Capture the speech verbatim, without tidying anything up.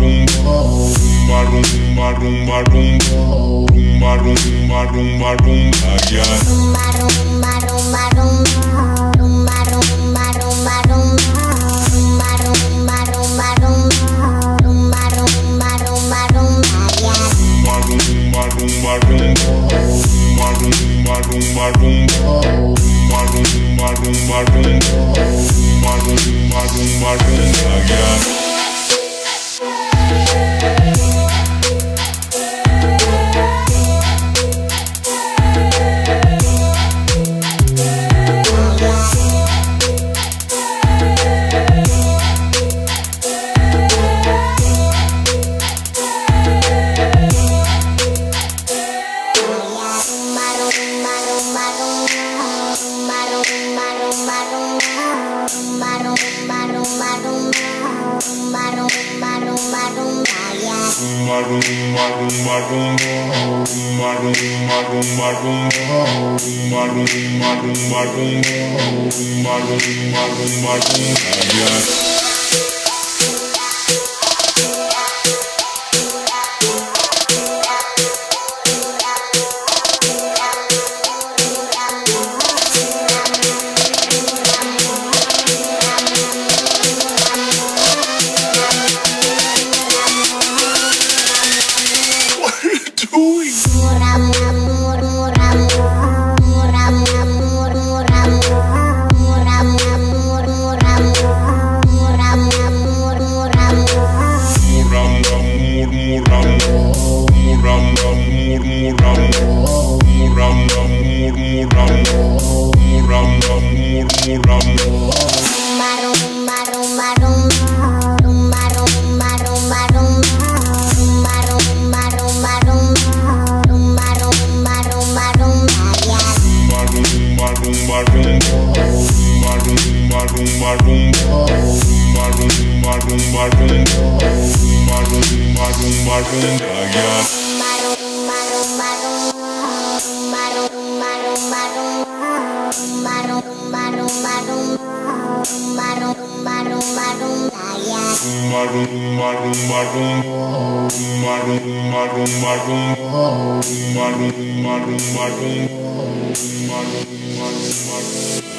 rumba, rumba, rumba, rumba, rumba, rumba, rumba, yeah. Rumba, rumba, rumba, rumba, rumba, rumba, rumba, rumba, rumba, rumba, rumba, rumba, rumba, rumba, rumba, rumba, yeah. Rumba, rumba, rumba, rumba, rumba, rumba, rumba, rumba, rumba, rumba, rumba, rumba, rumba, rumba, rumba, yeah. Rumba, rumba, rumba, rumba, rumba, rumba, rumba, rumba, rumba.